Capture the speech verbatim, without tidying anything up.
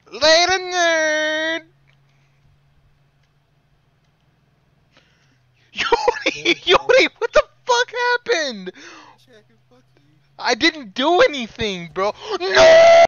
Later, nerd. Yoty, Yoty, what the fuck happened? Check and fuck you. I didn't do anything, bro. No!